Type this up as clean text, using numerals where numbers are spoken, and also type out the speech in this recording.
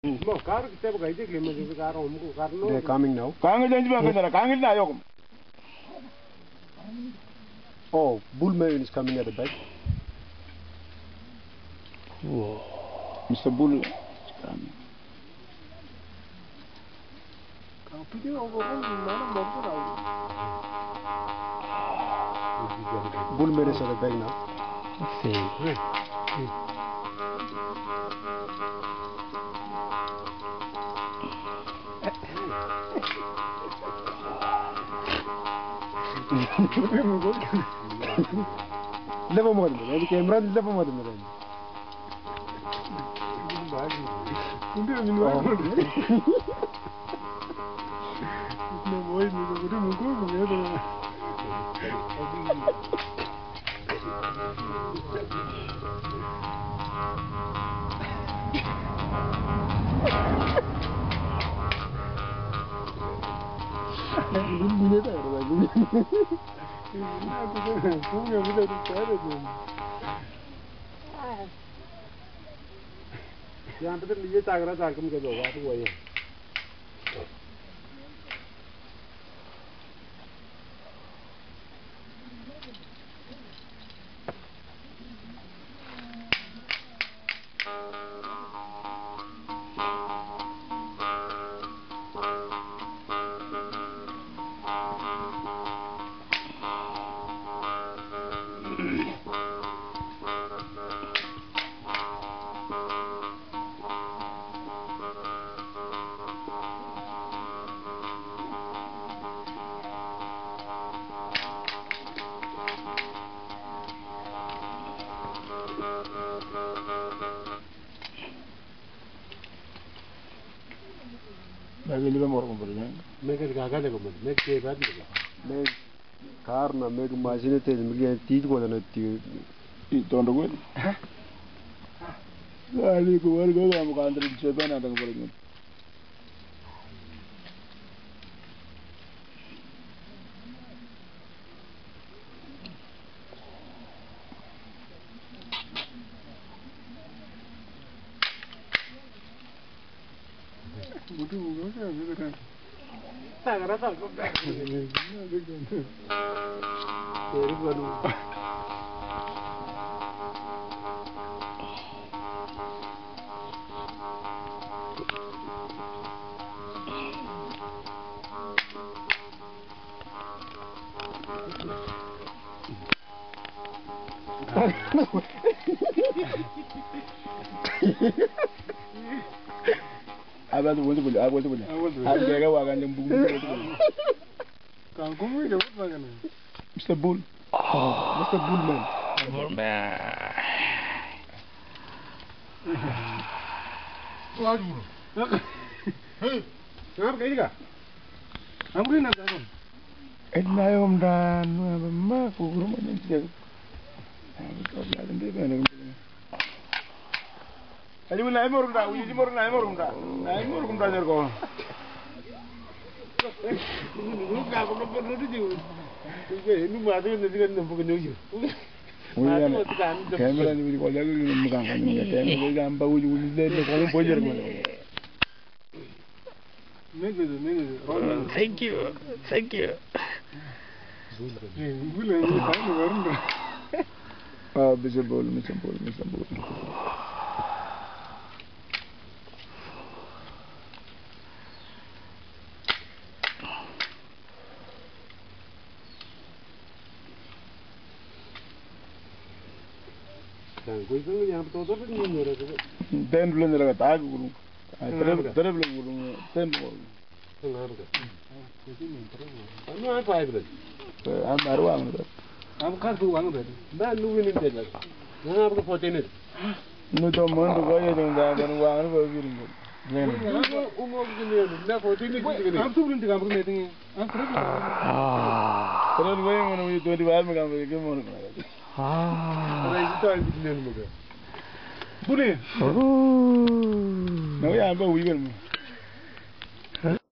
They're coming now. Oh, Bullman is coming at the back. Whoa. Mr. Bull is coming. Bullman is at the back now. Let's see. Level mode, the camera is level mode. Yang penting dia cakap cakap ke doa tu aja. Karena mereka masih nanti mereka tidur pada nanti itu orang gue. Lagi keluar gue kamu kantor di siapa nanti keluar. Abang tu boleh, abang tu boleh. Abang kaya wakan yang bunyi. Kamu ni dapat mana? Mr. Bull. Mr. Bullman. Bullman. Waduh. Kenapa kayak ni kah? Kamu ni nak apa? Ayom dan mama kurang macam tu. Aku tak ada dia mana. Jadi mana ayam orang dah, uji orang ayam orang dah jadi kau. Luka aku nak pergi tu. Ini macam ni dia nak pergi nuju. Kamera ni kau jaga ni muka kan ni. Kamera ni gambar uji dia ni kau pun jadi mana. Thank you. Thank you. Bulan ni tak ada orang dah. Ah, Mr. Bull. Gue tu yang betul ni ni orang tu. Dan bulan ni lagi tak guru. Terus bulan guru. Terus. Tengah tu. Anu apa itu? Am baru ang tu. Am kan tu ang tu. Dah lu ini dia lah. Jangan apa foto ni. Nu tu mana tu kau yang dah kan ang tu baru ni. Umur gini ni. Dah foto ni gini. Am tu belum tiga bulan ni. Am terus. Terus gue yang mana itu di bawah macam tu mana. Ada itu ada di sini muka. Boleh. Nah, ya apa weekend?